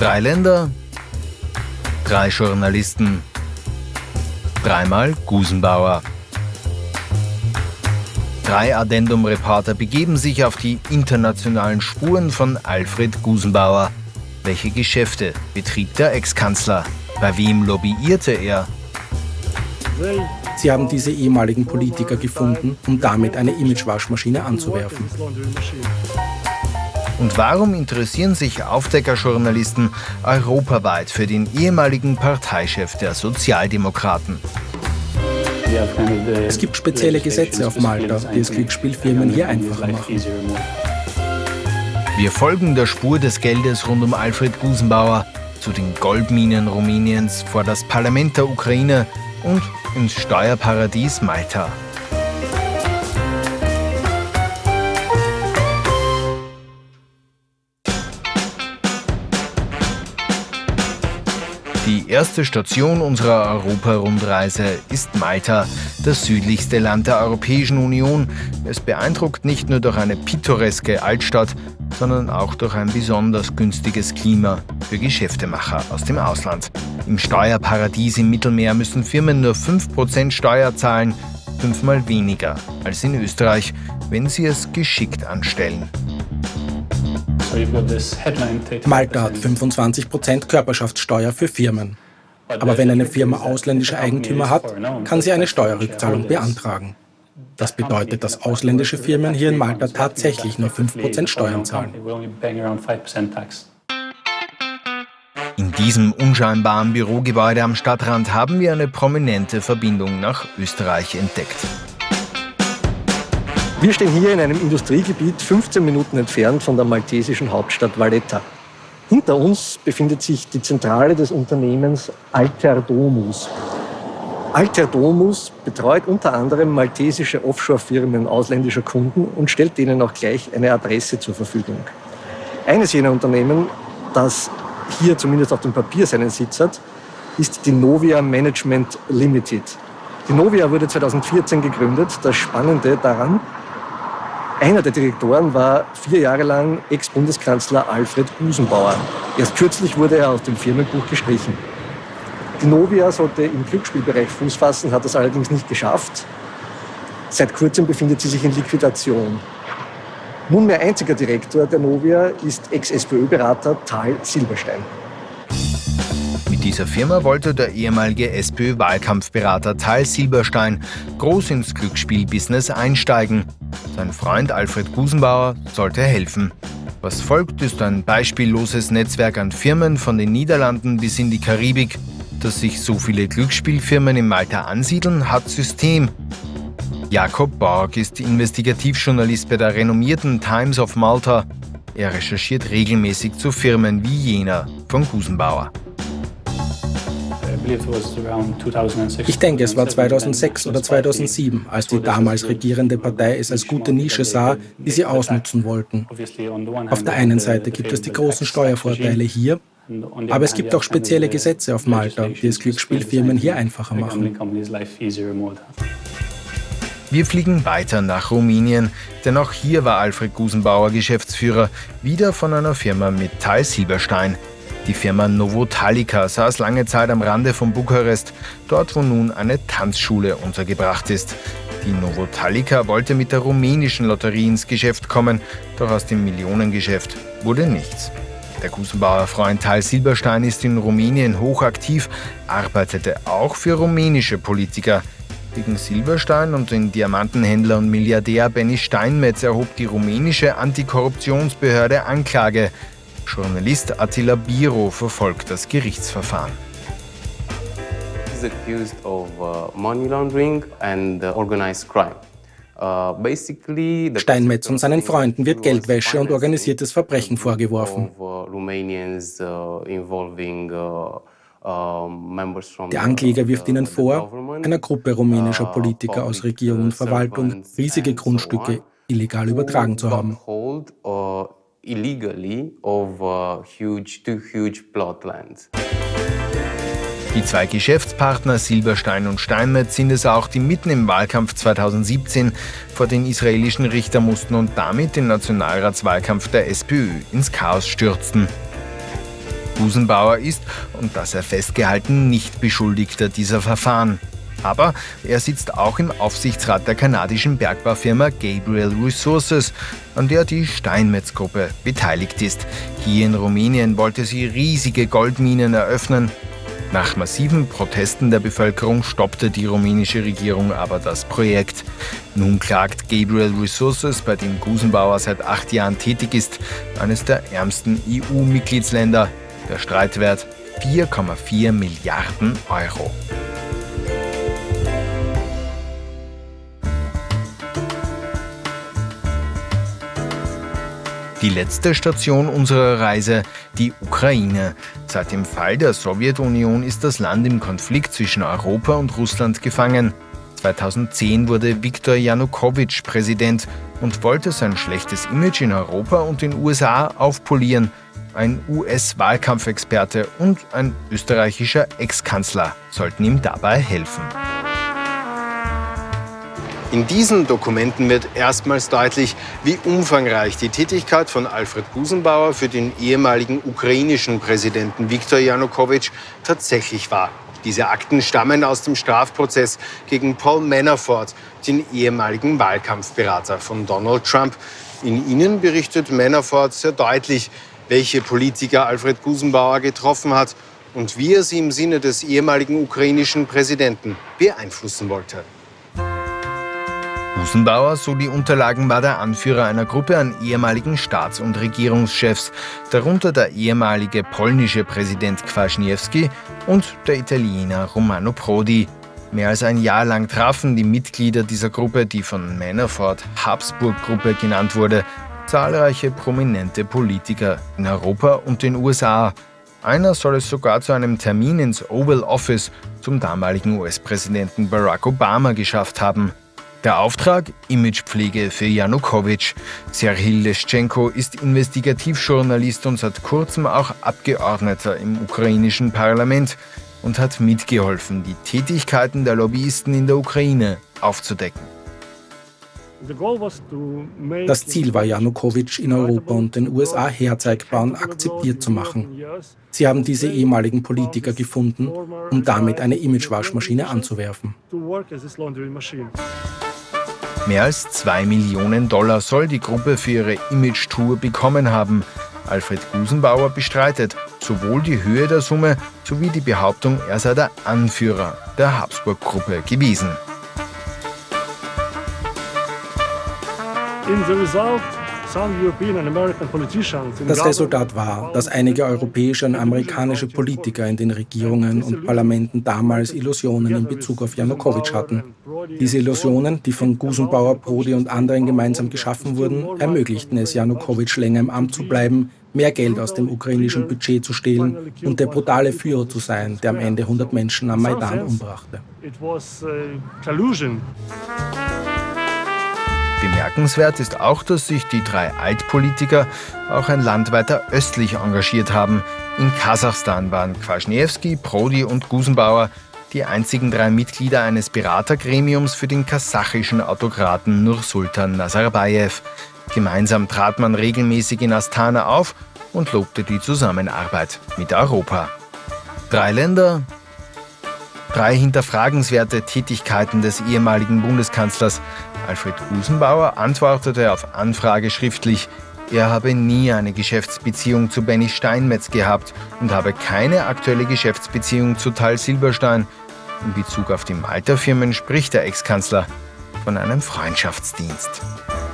3 Länder, 3 Journalisten, 3-mal Gusenbauer. 3 Addendum-Reporter begeben sich auf die internationalen Spuren von Alfred Gusenbauer. Welche Geschäfte betrieb der Ex-Kanzler? Bei wem lobbyierte er? Sie haben diese ehemaligen Politiker gefunden, um damit eine Imagewaschmaschine anzuwerfen. Und warum interessieren sich Aufdeckerjournalisten europaweit für den ehemaligen Parteichef der Sozialdemokraten? Es gibt spezielle Gesetze auf Malta, die es Glücksspielfirmen hier einfacher machen. Wir folgen der Spur des Geldes rund um Alfred Gusenbauer zu den Goldminen Rumäniens, vor das Parlament der Ukraine und ins Steuerparadies Malta. Die erste Station unserer Europa-Rundreise ist Malta, das südlichste Land der Europäischen Union. Es beeindruckt nicht nur durch eine pittoreske Altstadt, sondern auch durch ein besonders günstiges Klima für Geschäftemacher aus dem Ausland. Im Steuerparadies im Mittelmeer müssen Firmen nur 5% Steuer zahlen, 5-mal weniger als in Österreich, wenn sie es geschickt anstellen. Malta hat 25% Körperschaftssteuer für Firmen. Aber wenn eine Firma ausländische Eigentümer hat, kann sie eine Steuerrückzahlung beantragen. Das bedeutet, dass ausländische Firmen hier in Malta tatsächlich nur 5% Steuern zahlen. In diesem unscheinbaren Bürogebäude am Stadtrand haben wir eine prominente Verbindung nach Österreich entdeckt. Wir stehen hier in einem Industriegebiet 15 Minuten entfernt von der maltesischen Hauptstadt Valletta. Hinter uns befindet sich die Zentrale des Unternehmens Alter Domus. Alter Domus betreut unter anderem maltesische Offshore-Firmen ausländischer Kunden und stellt denen auch gleich eine Adresse zur Verfügung. Eines jener Unternehmen, das hier zumindest auf dem Papier seinen Sitz hat, ist die Novia Management Limited. Die Novia wurde 2014 gegründet. Das Spannende daran: einer der Direktoren war 4 Jahre lang Ex-Bundeskanzler Alfred Gusenbauer. Erst kürzlich wurde er aus dem Firmenbuch gestrichen. Die Novia sollte im Glücksspielbereich Fuß fassen, hat das allerdings nicht geschafft. Seit kurzem befindet sie sich in Liquidation. Nunmehr einziger Direktor der Novia ist Ex-SPÖ-Berater Tal Silberstein. Mit dieser Firma wollte der ehemalige SPÖ-Wahlkampfberater Tal Silberstein groß ins Glücksspielbusiness einsteigen. Sein Freund Alfred Gusenbauer sollte helfen. Was folgt, ist ein beispielloses Netzwerk an Firmen von den Niederlanden bis in die Karibik. Dass sich so viele Glücksspielfirmen in Malta ansiedeln, hat System. Jakob Borg ist Investigativjournalist bei der renommierten Times of Malta. Er recherchiert regelmäßig zu Firmen wie jener von Gusenbauer. Ich denke, es war 2006 oder 2007, als die damals regierende Partei es als gute Nische sah, die sie ausnutzen wollten. Auf der einen Seite gibt es die großen Steuervorteile hier, aber es gibt auch spezielle Gesetze auf Malta, die es Glücksspielfirmen hier einfacher machen. Wir fliegen weiter nach Rumänien, denn auch hier war Alfred Gusenbauer Geschäftsführer, wieder von einer Firma mit Tal Silberstein. Die Firma Novotalica saß lange Zeit am Rande von Bukarest, dort wo nun eine Tanzschule untergebracht ist. Die Novotalica wollte mit der rumänischen Lotterie ins Geschäft kommen, doch aus dem Millionengeschäft wurde nichts. Der Gusenbauer Freund Tal Silberstein ist in Rumänien hochaktiv, arbeitete auch für rumänische Politiker. Gegen Silberstein und den Diamantenhändler und Milliardär Benny Steinmetz erhob die rumänische Antikorruptionsbehörde Anklage. Journalist Attila Biro verfolgt das Gerichtsverfahren. He is accused of money laundering and organized crime. Steinmetz und seinen Freunden wird Geldwäsche und organisiertes Verbrechen vorgeworfen. Der Ankläger wirft ihnen vor, einer Gruppe rumänischer Politiker aus Regierung und Verwaltung riesige Grundstücke illegal übertragen zu haben. Die 2 Geschäftspartner Silberstein und Steinmetz sind es auch, die mitten im Wahlkampf 2017 vor den israelischen Richter mussten und damit den Nationalratswahlkampf der SPÖ ins Chaos stürzten. Gusenbauer ist, und das er festgehalten, nicht Beschuldigter dieser Verfahren. Aber er sitzt auch im Aufsichtsrat der kanadischen Bergbaufirma Gabriel Resources, an der die Steinmetz-Gruppe beteiligt ist. Hier in Rumänien wollte sie riesige Goldminen eröffnen. Nach massiven Protesten der Bevölkerung stoppte die rumänische Regierung aber das Projekt. Nun klagt Gabriel Resources, bei dem Gusenbauer seit 8 Jahren tätig ist, eines der ärmsten EU-Mitgliedsländer. Der Streitwert 4,4 Milliarden Euro. Die letzte Station unserer Reise, die Ukraine. Seit dem Fall der Sowjetunion ist das Land im Konflikt zwischen Europa und Russland gefangen. 2010 wurde Viktor Janukowitsch Präsident und wollte sein schlechtes Image in Europa und den USA aufpolieren. Ein US-Wahlkampfexperte und ein österreichischer Ex-Kanzler sollten ihm dabei helfen. In diesen Dokumenten wird erstmals deutlich, wie umfangreich die Tätigkeit von Alfred Gusenbauer für den ehemaligen ukrainischen Präsidenten Viktor Janukowitsch tatsächlich war. Diese Akten stammen aus dem Strafprozess gegen Paul Manafort, den ehemaligen Wahlkampfberater von Donald Trump. In ihnen berichtet Manafort sehr deutlich, welche Politiker Alfred Gusenbauer getroffen hat und wie er sie im Sinne des ehemaligen ukrainischen Präsidenten beeinflussen wollte. Gusenbauer, so die Unterlagen, war der Anführer einer Gruppe an ehemaligen Staats- und Regierungschefs, darunter der ehemalige polnische Präsident Kwaśniewski und der Italiener Romano Prodi. Mehr als ein Jahr lang trafen die Mitglieder dieser Gruppe, die von Manafort Habsburg-Gruppe genannt wurde, zahlreiche prominente Politiker in Europa und den USA. Einer soll es sogar zu einem Termin ins Oval Office zum damaligen US-Präsidenten Barack Obama geschafft haben. Der Auftrag? Imagepflege für Janukowitsch. Serhil Leschenko ist Investigativjournalist und seit kurzem auch Abgeordneter im ukrainischen Parlament und hat mitgeholfen, die Tätigkeiten der Lobbyisten in der Ukraine aufzudecken. Das Ziel war, Janukowitsch in Europa und den USA herzeigbar und akzeptiert zu machen. Sie haben diese ehemaligen Politiker gefunden, um damit eine Imagewaschmaschine anzuwerfen. Mehr als $2 Millionen soll die Gruppe für ihre Image-Tour bekommen haben. Alfred Gusenbauer bestreitet sowohl die Höhe der Summe sowie die Behauptung, er sei der Anführer der Habsburg-Gruppe gewesen. Das Resultat war, dass einige europäische und amerikanische Politiker in den Regierungen und Parlamenten damals Illusionen in Bezug auf Janukowitsch hatten. Diese Illusionen, die von Gusenbauer, Prodi und anderen gemeinsam geschaffen wurden, ermöglichten es Janukowitsch länger im Amt zu bleiben, mehr Geld aus dem ukrainischen Budget zu stehlen und der brutale Führer zu sein, der am Ende 100 Menschen am Maidan umbrachte. Bemerkenswert ist auch, dass sich die 3 Altpolitiker auch ein Land weiter östlich engagiert haben. In Kasachstan waren Kwaśniewski, Prodi und Gusenbauer die einzigen 3 Mitglieder eines Beratergremiums für den kasachischen Autokraten Nursultan Nazarbayev. Gemeinsam trat man regelmäßig in Astana auf und lobte die Zusammenarbeit mit Europa. 3 Länder, 3 hinterfragenswerte Tätigkeiten des ehemaligen Bundeskanzlers. Alfred Gusenbauer antwortete auf Anfrage schriftlich, er habe nie eine Geschäftsbeziehung zu Benny Steinmetz gehabt und habe keine aktuelle Geschäftsbeziehung zu Tal Silberstein. In Bezug auf die Malta-Firmen spricht der Ex-Kanzler von einem Freundschaftsdienst.